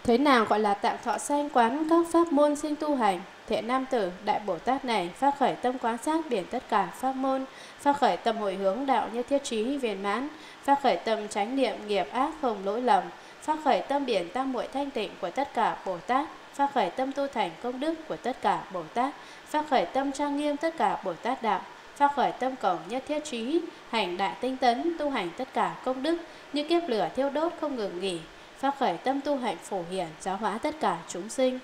Thế nào gọi là tạng thọ sanh quán các pháp môn sinh tu hành? Thiện nam tử, Đại Bồ Tát này phát khởi tâm quán sát biển tất cả pháp môn, phát khởi tâm hồi hướng đạo nhất thiết trí viên mãn, phát khởi tâm chánh niệm nghiệp ác không lỗi lầm, phát khởi tâm biển tam muội thanh tịnh của tất cả Bồ Tát, phát khởi tâm tu thành công đức của tất cả Bồ Tát, phát khởi tâm trang nghiêm tất cả Bồ Tát đạo, phát khởi tâm cầu nhất thiết trí, hành đại tinh tấn, tu hành tất cả công đức như kiếp lửa thiêu đốt không ngừng nghỉ, phát khởi tâm tu hạnh phổ hiển giáo hóa tất cả chúng sinh,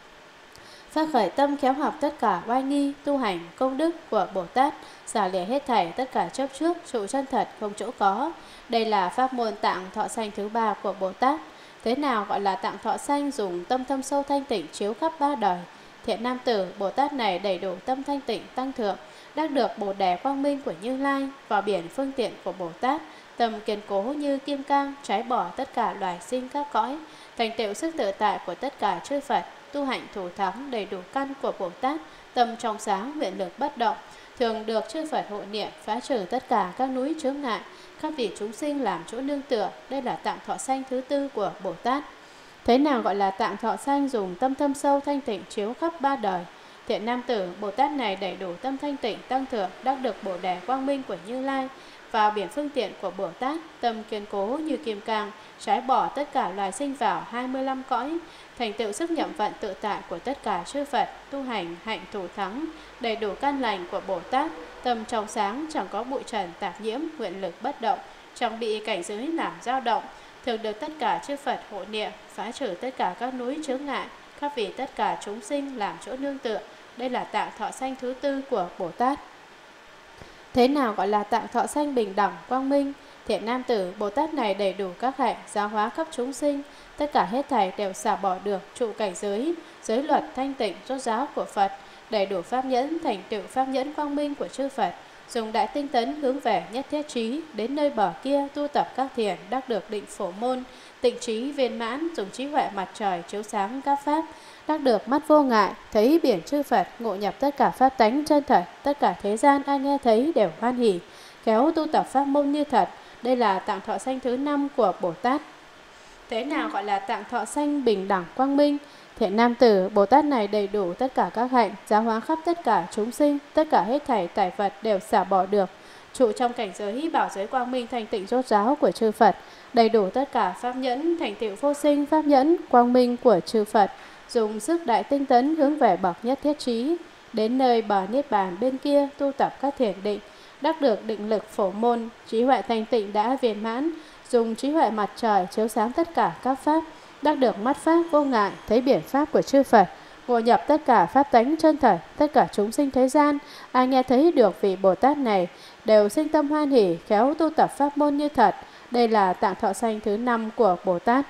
phát khởi tâm khéo học tất cả oai nghi tu hành công đức của Bồ Tát, xả lìa hết thảy tất cả chấp trước trụ chân thật không chỗ có. Đây là pháp môn tạng thọ sanh thứ ba của Bồ Tát. Thế nào gọi là tạng thọ sanh? Dùng tâm thâm sâu thanh tịnh chiếu khắp ba đời. Thiện nam tử, Bồ Tát này đầy đủ tâm thanh tịnh tăng thượng, đắc được Bồ đề quang minh của Như Lai, vào biển phương tiện của Bồ Tát, tâm kiên cố như kim cang, trái bỏ tất cả loài sinh các cõi, thành tựu sức tự tại của tất cả chư Phật, tu hạnh thủ thắng đầy đủ căn của Bồ Tát, tâm trong sáng nguyện lực bất động, thường được chư Phật hộ niệm, phá trừ tất cả các núi chướng ngại, các vị chúng sinh làm chỗ nương tựa. Đây là tạng thọ sanh thứ tư của Bồ Tát. Thế nào gọi là tạng thọ sanh? Dùng tâm thâm sâu thanh tịnh chiếu khắp ba đời. Thiện nam tử, Bồ Tát này đầy đủ tâm thanh tịnh tăng thượng, đắc được Bồ đề quang minh của Như Lai, vào biển phương tiện của Bồ Tát, tâm kiên cố như kim cang, trái bỏ tất cả loài sinh vào 25 cõi, thành tựu sức nhậm vận tự tại của tất cả chư Phật, tu hành hạnh thủ thắng đầy đủ căn lành của Bồ Tát, tâm trong sáng chẳng có bụi trần tạp nhiễm, nguyện lực bất động, chẳng bị cảnh giới làm dao động, thường được tất cả chư Phật hộ niệm, phá trừ tất cả các núi chướng ngại, các vị tất cả chúng sinh làm chỗ nương tựa. Đây là tạng thọ sanh thứ tư của Bồ Tát. Thế nào gọi là tạng thọ sanh bình đẳng quang minh? Thiện nam tử, Bồ Tát này đầy đủ các hạnh giáo hóa khắp chúng sinh, tất cả hết thảy đều xả bỏ được trụ cảnh giới luật thanh tịnh rốt ráo của Phật, đầy đủ pháp nhẫn, thành tựu pháp nhẫn quang minh của chư Phật, dùng đại tinh tấn hướng về nhất thiết trí, đến nơi bờ kia tu tập các thiền, đắc được định phổ môn, tịnh trí viên mãn, dùng trí huệ mặt trời chiếu sáng các pháp, đắc được mắt vô ngại, thấy biển chư Phật, ngộ nhập tất cả pháp tánh chân thật, tất cả thế gian ai nghe thấy đều hoan hỉ, khéo tu tập pháp môn như thật. Đây là tạng thọ sanh thứ năm của Bồ Tát. Thế nào gọi là tạng thọ sanh bình đẳng quang minh? Thiện nam tử, Bồ Tát này đầy đủ tất cả các hạnh, giáo hóa khắp tất cả chúng sinh, tất cả hết thảy tài vật đều xả bỏ được, trụ trong cảnh giới bảo giới quang minh thanh tịnh rốt ráo của chư Phật, đầy đủ tất cả pháp nhẫn, thành tựu vô sinh pháp nhẫn quang minh của chư Phật, dùng sức đại tinh tấn hướng về bậc nhất thiết trí, đến nơi bờ niết bàn bên kia tu tập các thiền định, đắc được định lực phổ môn, trí huệ thanh tịnh đã viên mãn, dùng trí huệ mặt trời chiếu sáng tất cả các pháp, đắc được mắt pháp vô ngại, thấy biển pháp của chư Phật, ngộ nhập tất cả pháp tánh chân thật, tất cả chúng sinh thế gian ai nghe thấy được vị Bồ Tát này đều sinh tâm hoan hỷ, khéo tu tập pháp môn như thật. Đây là tạng thọ sanh thứ năm của Bồ Tát.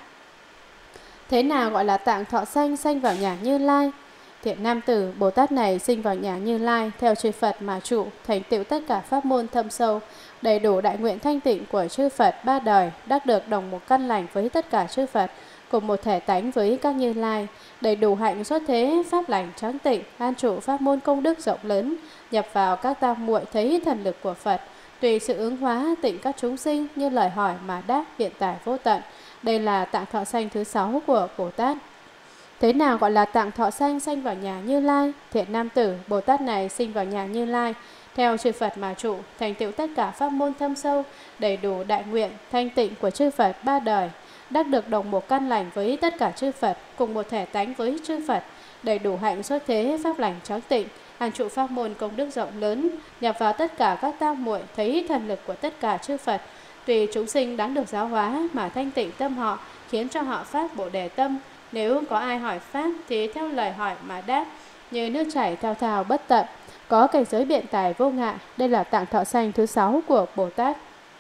Thế nào gọi là tạng thọ sanh? Sanh vào nhà Như Lai. Thiện nam tử, Bồ Tát này sinh vào nhà Như Lai, theo chư Phật mà trụ, thành tựu tất cả pháp môn thâm sâu, đầy đủ đại nguyện thanh tịnh của chư Phật ba đời, đắc được đồng một căn lành với tất cả chư Phật, cùng một thể tánh với các Như Lai, đầy đủ hạnh xuất thế pháp lành trắng tịnh, an trụ pháp môn công đức rộng lớn, nhập vào các tam muội thấy thần lực của Phật, tùy sự ứng hóa tịnh các chúng sinh như lời hỏi mà đáp hiện tại vô tận. Đây là tạng thọ sanh thứ sáu của Bồ Tát. Thế nào gọi là tạng thọ sanh? Sanh vào nhà Như Lai. Thiện nam tử, Bồ Tát này sinh vào nhà Như Lai, theo chư Phật mà trụ, thành tựu tất cả pháp môn thâm sâu, đầy đủ đại nguyện thanh tịnh của chư Phật ba đời, đắc được đồng một căn lành với tất cả chư Phật, cùng một thể tánh với chư Phật, đầy đủ hạnh xuất thế pháp lành trắng tịnh, an trụ pháp môn công đức rộng lớn, nhập vào tất cả các tam muội thấy thần lực của tất cả chư Phật, tùy chúng sinh đáng được giáo hóa mà thanh tịnh tâm họ, khiến cho họ phát Bồ đề tâm. Nếu có ai hỏi pháp thì theo lời hỏi mà đáp, như nước chảy thao thao bất tận, có cảnh giới biện tài vô ngại. Đây là tạng thọ sanh thứ sáu của Bồ Tát.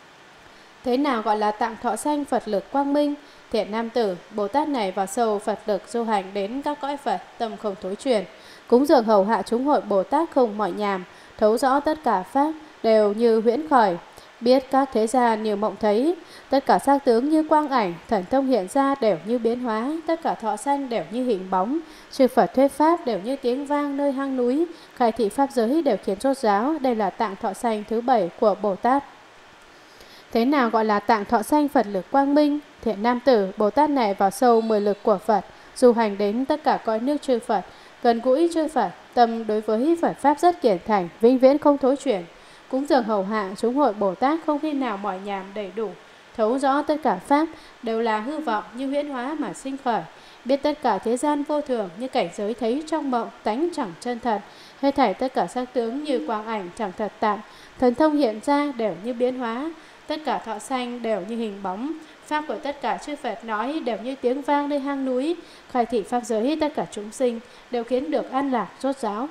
Thế nào gọi là tạng thọ sanh Phật lực quang minh? Thiện nam tử, Bồ Tát này vào sâu Phật lực du hành đến các cõi Phật, tâm không thối chuyển, cúng dường hầu hạ chúng hội Bồ Tát không mỏi nhàm, thấu rõ tất cả pháp đều như huyễn khởi, biết các thế gian như mộng thấy, tất cả sắc tướng như quang ảnh, thần thông hiện ra đều như biến hóa, tất cả thọ sanh đều như hình bóng, chư Phật thuyết pháp đều như tiếng vang nơi hang núi, khai thị pháp giới đều khiến rốt ráo. Đây là tạng thọ sanh thứ bảy của Bồ Tát. Thế nào gọi là tạng thọ sanh Phật lực quang minh? Thiện nam tử, Bồ Tát này vào sâu 10 lực của Phật, du hành đến tất cả cõi nước chư Phật, gần gũi chư Phật, tâm đối với Phật Pháp rất kiển thành, vĩnh viễn không thối chuyển. Cúng dường hầu hạ chúng hội Bồ Tát không khi nào mỏi nhàm đầy đủ, thấu rõ tất cả Pháp đều là hư vọng như huyễn hóa mà sinh khởi, biết tất cả thế gian vô thường như cảnh giới thấy trong mộng, tánh chẳng chân thật, hết thảy tất cả sắc tướng như quang ảnh chẳng thật tại, thần thông hiện ra đều như biến hóa, tất cả thọ sanh đều như hình bóng, pháp của tất cả chư Phật nói đều như tiếng vang nơi hang núi, khai thị pháp giới tất cả chúng sinh đều khiến được an lạc rốt ráo.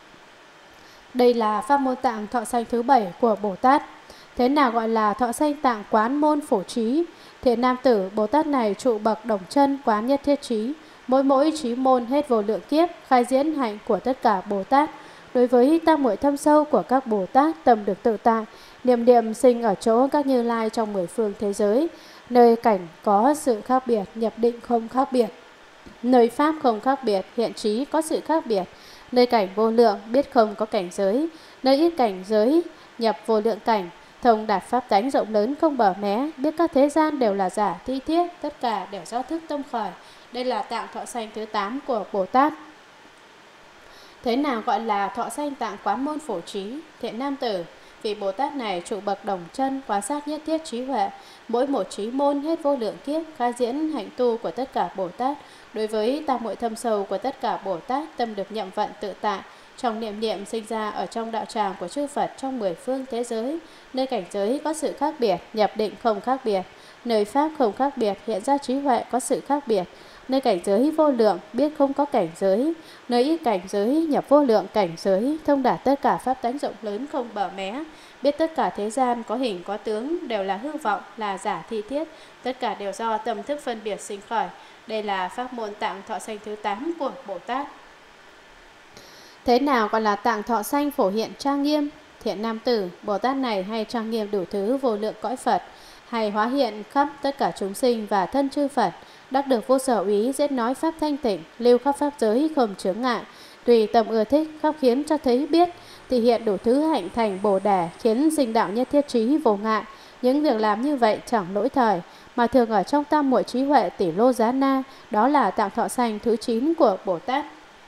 Đây là pháp môn tạng thọ sanh thứ 7 của Bồ Tát. Thế nào gọi là thọ sanh tạng quán môn phổ trí? Thiện nam tử, Bồ Tát này trụ bậc đồng chân quán nhất thiết trí, mỗi trí môn hết vô lượng kiếp, khai diễn hạnh của tất cả Bồ Tát. Đối với tam muội thâm sâu của các Bồ Tát, tâm được tự tại, niệm niệm sinh ở chỗ các Như Lai trong 10 phương thế giới, nơi cảnh có sự khác biệt, nhập định không khác biệt, nơi pháp không khác biệt, hiện trí có sự khác biệt, nơi cảnh vô lượng biết không có cảnh giới, nơi ít cảnh giới nhập vô lượng cảnh, thông đạt pháp tánh rộng lớn không bờ mé, biết các thế gian đều là giả thi thiết, tất cả đều do thức tâm khởi. Đây là tạng thọ sanh thứ 8 của Bồ Tát. Thế nào gọi là thọ sanh tạng quán môn phổ trí? Thiện nam tử, vị Bồ Tát này trụ bậc đồng chân quan sát nhất thiết trí huệ, mỗi một trí môn hết vô lượng kiếp, khai diễn hạnh tu của tất cả Bồ Tát. Đối với tam muội thâm sâu của tất cả Bồ Tát, tâm được nhậm vận tự tại, trong niệm niệm sinh ra ở trong đạo tràng của chư Phật trong 10 phương thế giới, nơi cảnh giới có sự khác biệt, nhập định không khác biệt, nơi pháp không khác biệt, hiện ra trí huệ có sự khác biệt, nơi cảnh giới vô lượng biết không có cảnh giới, nơi ít cảnh giới nhập vô lượng cảnh giới, thông đạt tất cả pháp tánh rộng lớn không bờ mé, biết tất cả thế gian có hình có tướng đều là hư vọng, là giả thi thiết, tất cả đều do tâm thức phân biệt sinh khởi. Đây là pháp môn tạng thọ sanh thứ 8 của Bồ Tát. Thế nào gọi là tạng thọ sanh phổ hiện trang nghiêm? Thiện nam tử, Bồ Tát này hay trang nghiêm đủ thứ vô lượng cõi Phật, hay hóa hiện khắp tất cả chúng sinh và thân chư Phật, đắc được vô sở úy, dễ nói pháp thanh tịnh, lưu khắp pháp giới không chướng ngại, tùy tâm ưa thích, khắp khiến cho thấy biết, thì hiện đủ thứ hạnh thành Bồ Đề, khiến sinh đạo nhất thiết trí vô ngại. Những việc làm như vậy chẳng lỗi thời, mà thường ở trong tam muội trí huệ tỷ lô giá na, đó là tạng thọ sanh thứ 9 của Bồ Tát.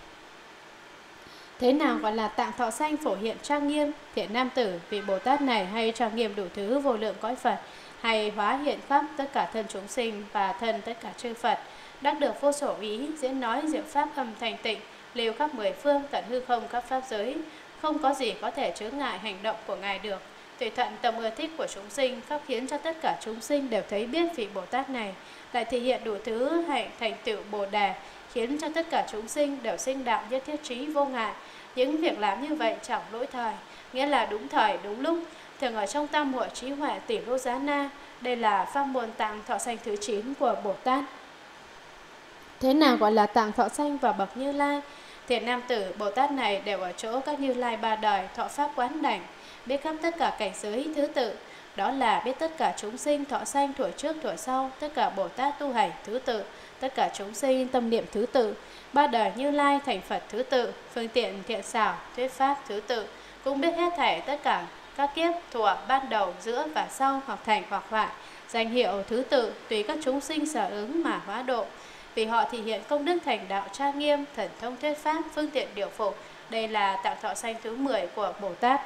Thế nào gọi là tạng thọ sanh phổ hiện trang nghiêm? Thiện nam tử, vị Bồ Tát này hay trang nghiêm đủ thứ vô lượng cõi Phật, hay hóa hiện khắp tất cả thân chúng sinh và thân tất cả chư Phật, đắc được vô sổ ý, diễn nói diệu pháp âm thanh tịnh, lưu khắp 10 phương tận hư không các pháp giới, không có gì có thể chướng ngại hành động của Ngài được. Tùy thuận tâm ưa thích của chúng sinh, khắp khiến cho tất cả chúng sinh đều thấy biết vị Bồ Tát này, lại thể hiện đủ thứ hạnh thành tựu Bồ Đề, khiến cho tất cả chúng sinh đều sinh đạo nhất thiết trí vô ngại. Những việc làm như vậy chẳng lỗi thời, nghĩa là đúng thời đúng lúc, thường ở trong tam muội trí huệ tỷ lô giá na. Đây là pháp môn tạng thọ sanh thứ 9 của Bồ Tát. Thế nào gọi là tạng thọ sanh và bậc Như Lai? Thiện nam tử, Bồ Tát này đều ở chỗ các Như Lai ba đời thọ pháp quán đảnh, biết khắp tất cả cảnh giới thứ tự, đó là biết tất cả chúng sinh thọ sanh thuở trước thuở sau, tất cả Bồ Tát tu hành thứ tự, tất cả chúng sinh tâm niệm thứ tự, ba đời Như Lai thành Phật thứ tự, phương tiện thiện xảo thuyết pháp thứ tự, cũng biết hết thảy tất cả các kiếp thuở ban đầu, giữa và sau, hoặc thành hoặc hoại, danh hiệu thứ tự tùy các chúng sinh sở ứng mà hóa độ. Vì họ thể hiện công đức thành đạo trang nghiêm, thần thông thuyết pháp, phương tiện điều phục. Đây là tạng thọ sanh thứ 10 của Bồ Tát.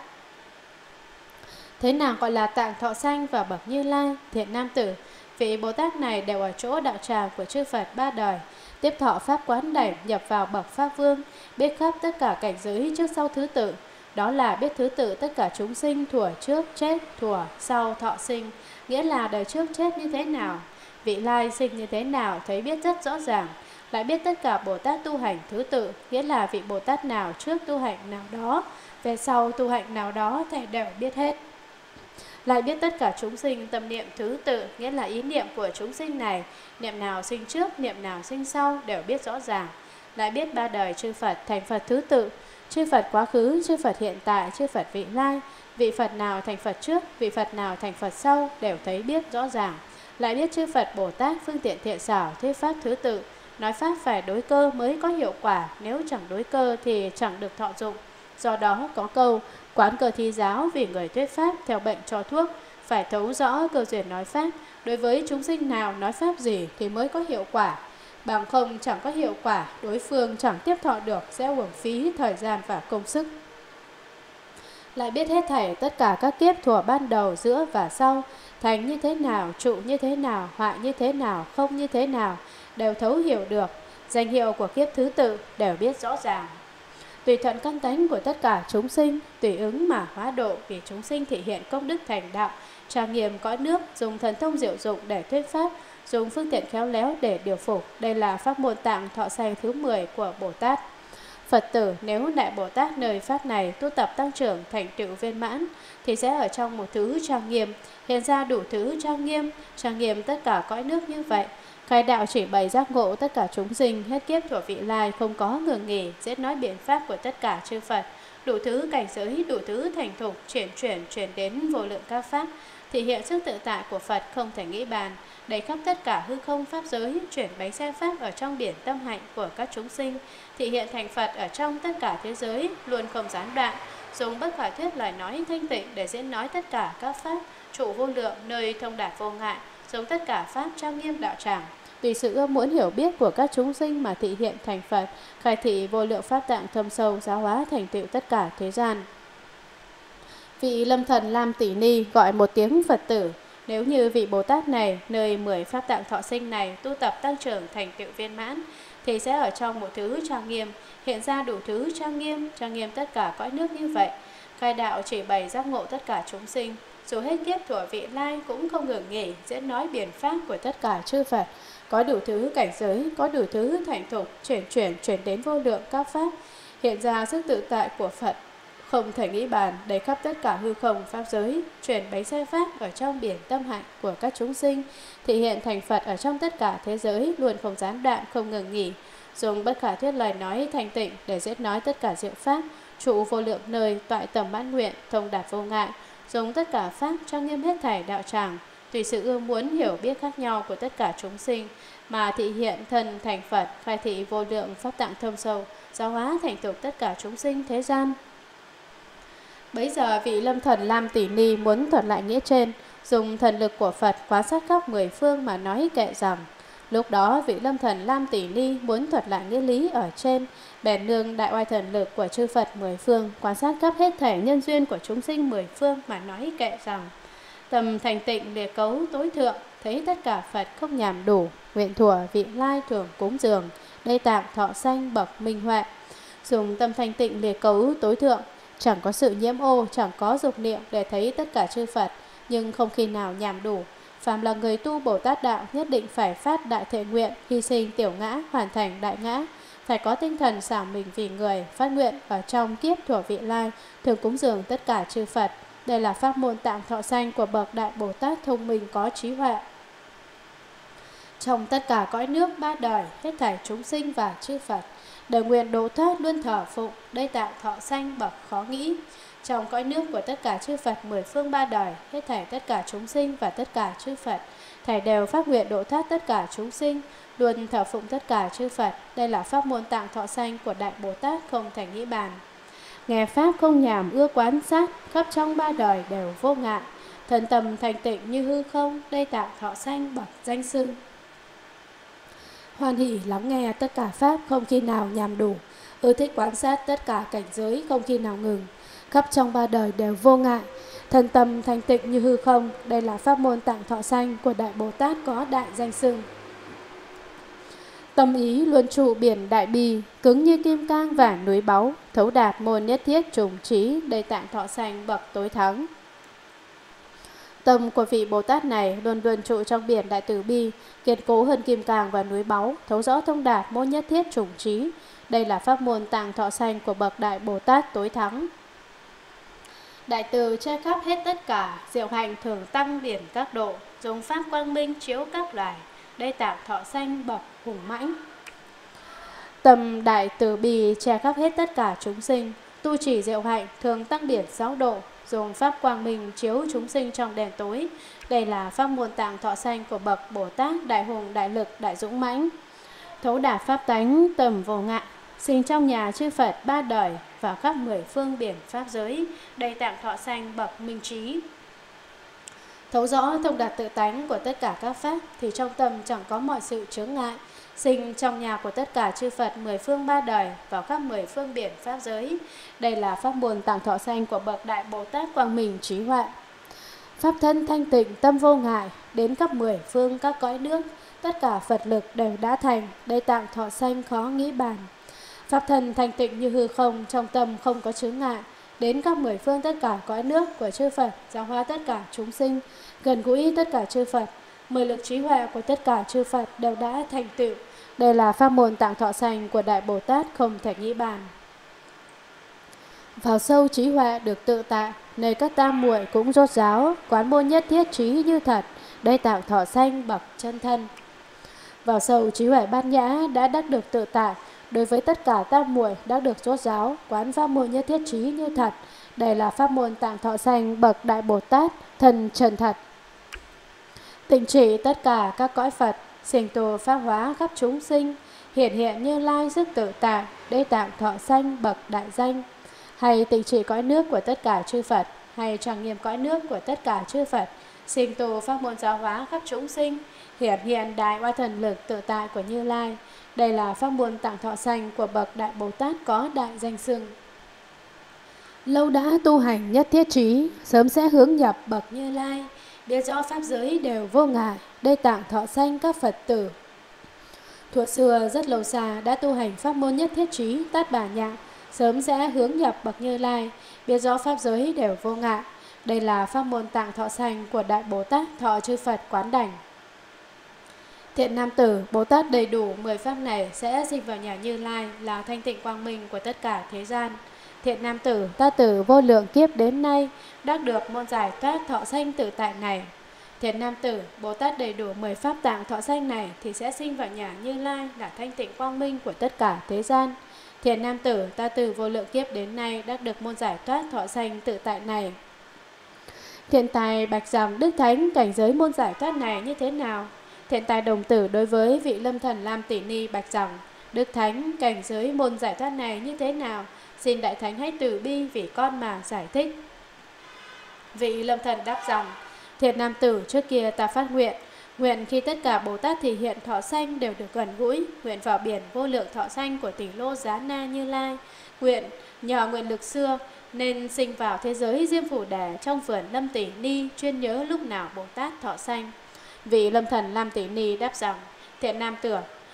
Thế nào gọi là tạng thọ sanh và bậc Như Lai? Thiện nam tử, vị Bồ Tát này đều ở chỗ đạo tràng của chư Phật ba đời, tiếp thọ pháp quán đảnh, nhập vào bậc pháp vương, biết khắp tất cả cảnh giới trước sau thứ tự, đó là biết thứ tự tất cả chúng sinh thuở trước chết, thuở sau thọ sinh, nghĩa là đời trước chết như thế nào, vị lai sinh như thế nào, thấy biết rất rõ ràng. Lại biết tất cả Bồ Tát tu hành thứ tự, nghĩa là vị Bồ Tát nào trước tu hành nào đó, về sau tu hành nào đó thì đều biết hết. Lại biết tất cả chúng sinh tâm niệm thứ tự, nghĩa là ý niệm của chúng sinh này, niệm nào sinh trước, niệm nào sinh sau đều biết rõ ràng. Lại biết ba đời chư Phật thành Phật thứ tự, chư Phật quá khứ, chư Phật hiện tại, chư Phật vị lai, vị Phật nào thành Phật trước, vị Phật nào thành Phật sau đều thấy biết rõ ràng. Lại biết chư Phật Bồ Tát phương tiện thiện xảo thuyết pháp thứ tự, nói pháp phải đối cơ mới có hiệu quả, nếu chẳng đối cơ thì chẳng được thọ dụng. Do đó có câu quán cơ thi giáo, vì người thuyết pháp theo bệnh cho thuốc, phải thấu rõ cơ duyên nói pháp, Đối với chúng sinh nào nói pháp gì thì mới có hiệu quả. Bằng không chẳng có hiệu quả, đối phương chẳng tiếp thọ được, sẽ uổng phí thời gian và công sức. Lại biết hết thảy tất cả các kiếp thuở ban đầu, giữa và sau, thành như thế nào, trụ như thế nào, hoại như thế nào, không như thế nào, đều thấu hiểu được. Danh hiệu của kiếp thứ tự đều biết rõ ràng. Tùy thuận căn tánh của tất cả chúng sinh, tùy ứng mà hóa độ, vì chúng sinh thể hiện công đức thành đạo, trang nghiêm cõi nước, dùng thần thông diệu dụng để thuyết pháp, dùng phương tiện khéo léo để điều phục. Đây là pháp môn tạng thọ sanh thứ 10 của Bồ Tát. Phật tử nếu Đại Bồ Tát nơi pháp này tu tập tăng trưởng thành tựu viên mãn thì sẽ ở trong một thứ trang nghiêm, hiện ra đủ thứ trang nghiêm tất cả cõi nước như vậy. Khai đạo chỉ bày giác ngộ tất cả chúng sinh, hết kiếp thuở vị lai không có ngừng nghỉ, diễn nói biện pháp của tất cả chư Phật, đủ thứ cảnh giới, đủ thứ thành thục, chuyển đến vô lượng các pháp, thể hiện sức tự tại của Phật không thể nghĩ bàn, đầy khắp tất cả hư không pháp giới, chuyển bánh xe pháp ở trong biển tâm hạnh của các chúng sinh, thể hiện thành Phật ở trong tất cả thế giới, luôn không gián đoạn, dùng bất khả thuyết lời nói thanh tịnh để diễn nói tất cả các pháp, trụ vô lượng nơi thông đạt vô ngại, dùng tất cả pháp trang nghiêm đạo tràng. Tùy sự ưa muốn hiểu biết của các chúng sinh mà thị hiện thành Phật, khai thị vô lượng pháp tạng thâm sâu, giáo hóa thành tựu tất cả thế gian. Vị Lâm Thần Lam Tỷ Ni gọi một tiếng Phật tử. Nếu như vị Bồ Tát này nơi 10 pháp tạng thọ sinh này tu tập tăng trưởng thành tựu viên mãn thì sẽ ở trong một thứ trang nghiêm, hiện ra đủ thứ trang nghiêm tất cả cõi nước như vậy. Khai đạo chỉ bày giác ngộ tất cả chúng sinh, dù hết kiếp thuở vị lai cũng không ngừng nghỉ, diễn nói biện pháp của tất cả chư Phật, có đủ thứ cảnh giới, có đủ thứ thành thục, chuyển đến vô lượng các pháp, hiện ra sức tự tại của Phật không thể nghĩ bàn, đầy khắp tất cả hư không pháp giới, chuyển bánh xe pháp ở trong biển tâm hạnh của các chúng sinh, thể hiện thành Phật ở trong tất cả thế giới, luôn không gián đoạn, không ngừng nghỉ, dùng bất khả thuyết lời nói thành tịnh để diễn nói tất cả diệu pháp, trụ vô lượng nơi, toại tầm mãn nguyện, thông đạt vô ngại, dùng tất cả pháp trang nghiêm hết thảy đạo tràng, tùy sự ưa muốn hiểu biết khác nhau của tất cả chúng sinh mà thị hiện thân thành Phật, khai thị vô lượng pháp tạng thâm sâu, giáo hóa thành tựu tất cả chúng sinh thế gian. Bấy giờ vị Lâm Thần Lam Tỷ Ni muốn thuật lại nghĩa trên, dùng thần lực của Phật quan sát khắp 10 phương mà nói kệ rằng: lúc đó vị Lâm Thần Lam Tỷ Ni muốn thuật lại nghĩa lý ở trên, bèn nương đại oai thần lực của chư Phật 10 phương quan sát khắp hết thể nhân duyên của chúng sinh 10 phương mà nói kệ rằng: tầm thành tịnh liệt cấu tối thượng, thấy tất cả Phật không nhàm đủ, nguyện thủa vị lai thường cúng dường, đây tạng thọ sanh bậc minh huệ. Dùng tâm thành tịnh liệt cấu tối thượng, chẳng có sự nhiễm ô, chẳng có dục niệm để thấy tất cả chư Phật, nhưng không khi nào nhàm đủ. Phàm là người tu Bồ Tát đạo nhất định phải phát đại thệ nguyện, hy sinh tiểu ngã, hoàn thành đại ngã. Phải có tinh thần xả mình vì người, phát nguyện ở trong kiếp thuở vị lai, thường cúng dường tất cả chư Phật. Đây là pháp môn tạng thọ sanh của bậc đại Bồ Tát thông minh có trí huệ. Trong tất cả cõi nước ba đời, hết thảy chúng sinh và chư Phật đều nguyện độ thoát luôn thờ phụng, đây tạng thọ sanh bậc khó nghĩ. Trong cõi nước của tất cả chư Phật 10 phương ba đời, hết thảy tất cả chúng sinh và tất cả chư Phật thảy đều phát nguyện độ thoát tất cả chúng sinh, luôn thờ phụng tất cả chư Phật. Đây là pháp môn tạng thọ sanh của đại Bồ Tát không thể nghĩ bàn. Nghe pháp không nhàm ưa quán sát, khắp trong ba đời đều vô ngại, thần tâm thành tịnh như hư không, đây tạng thọ sanh bậc danh xưng. Hoan hỷ lắng nghe tất cả pháp không khi nào nhàm đủ, ưa thích quan sát tất cả cảnh giới không khi nào ngừng, khắp trong ba đời đều vô ngại, thần tâm thanh tịnh như hư không. Đây là pháp môn tạng thọ sanh của đại Bồ Tát có đại danh xưng. Tâm ý luôn trụ biển đại bi, cứng như kim cang và núi báu, thấu đạt môn nhất thiết trùng trí, đây tạng thọ sanh bậc tối thắng. Tâm của vị Bồ Tát này luôn luôn trụ trong biển đại từ bi, kiên cố hơn kim cang và núi báu, thấu rõ thông đạt môn nhất thiết trùng trí. Đây là pháp môn tạng thọ sanh của bậc đại Bồ Tát tối thắng. Đại từ che khắp hết tất cả, diệu hạnh thường tăng điển các độ, dùng pháp quang minh chiếu các loài, đây tạng thọ sanh bậc hùng mãnh. Tâm đại từ bi che khắp hết tất cả chúng sinh, tu chỉ diệu hạnh thường tăng điển 6 độ, dùng pháp quang minh chiếu chúng sinh trong đèn tối. Đây là pháp môn tạng thọ sanh của bậc Bồ Tát đại hùng, đại lực, đại dũng mãnh. Thấu đạt pháp tánh tầm vô ngại, sinh trong nhà chư Phật ba đời và khắp 10 phương biển pháp giới. Đây tạng thọ sanh bậc minh trí. Thấu rõ thông đạt tự tánh của tất cả các pháp thì trong tâm chẳng có mọi sự chướng ngại, sinh trong nhà của tất cả chư Phật mười phương ba đời vào các mười phương biển pháp giới. Đây là pháp môn tạng thọ sanh của bậc Đại Bồ Tát quang minh trí huệ. Pháp thân thanh tịnh tâm vô ngại, đến khắp mười phương các cõi nước, tất cả Phật lực đều đã thành, đây tạng thọ sanh khó nghĩ bàn. Pháp thân thanh tịnh như hư không, trong tâm không có chướng ngại, đến các mười phương tất cả cõi nước của chư Phật, giáo hóa tất cả chúng sinh, gần gũi tất cả chư Phật, mười lực trí huệ của tất cả chư Phật đều đã thành tựu. Đây là pháp môn tạng thọ sanh của Đại Bồ Tát không thể nghĩ bàn. Vào sâu trí huệ được tự tại, nơi các tam muội cũng rốt ráo, quán môn nhất thiết trí như thật, đây tạng thọ sanh bậc chân thân. Vào sâu trí huệ bát nhã đã đắc được tự tại, đối với tất cả tam muội đã được rốt ráo, quán pháp môn nhất thiết trí như thật, đây là pháp môn tạng thọ sanh bậc Đại Bồ Tát thân trần thật. Tịnh trị tất cả các cõi Phật, sinh tu pháp hóa khắp chúng sinh, hiện Như Lai sức tự tại, đây tạng thọ sanh bậc đại danh. Hay tịnh trị cõi nước của tất cả chư Phật, hay tràng nghiêm cõi nước của tất cả chư Phật, sinh tu pháp môn giáo hóa khắp chúng sinh, hiện đại oai thần lực tự tại của Như Lai. Đây là pháp môn tạng thọ sanh của bậc Đại Bồ Tát có đại danh xưng. Lâu đã tu hành nhất thiết trí, sớm sẽ hướng nhập bậc Như Lai, biết rõ pháp giới đều vô ngại, đây tạng thọ sanh các Phật tử. Thuở xưa rất lâu xa đã tu hành pháp môn nhất thiết trí tát bà nhạ, sớm sẽ hướng nhập bậc Như Lai, biết rõ pháp giới đều vô ngại. Đây là pháp môn tạng thọ sanh của Đại Bồ Tát thọ chư Phật quán đảnh. Thiện nam tử, Bồ Tát đầy đủ 10 pháp này sẽ sinh vào nhà Như Lai là thanh tịnh quang minh của tất cả thế gian. Thiện nam tử, ta từ vô lượng kiếp đến nay đắc được môn giải thoát thọ sanh tự tại này. Thiện nam tử, Bồ Tát đầy đủ 10 pháp tạng thọ sanh này thì sẽ sinh vào nhà Như Lai là thanh tịnh quang minh của tất cả thế gian. Thiện nam tử, ta từ vô lượng kiếp đến nay đắc được môn giải thoát thọ sanh tự tại này. Thiện tài bạch rằng Đức Thánh cảnh giới môn giải thoát này như thế nào? Thiện tài đồng tử đối với vị lâm thần Lam Tỷ Ni bạch rằng Đức Thánh cảnh giới môn giải thoát này như thế nào? Xin Đại Thánh hãy từ bi vì con mà giải thích. Vị lâm thần đáp rằng thiện nam tử, trước kia ta phát nguyện khi tất cả Bồ Tát thị hiện thọ sanh đều được gần gũi, nguyện vào biển vô lượng thọ sanh của tỷ lô Giá Na Như Lai, nguyện nhờ nguyện lực xưa nên sinh vào thế giới Diêm Phủ Đà trong vườn Lâm Tỷ Ni, chuyên nhớ lúc nào Bồ Tát thọ sanh. Vị lâm thần Lam Tỷ Ni đáp rằng thiện nam tử,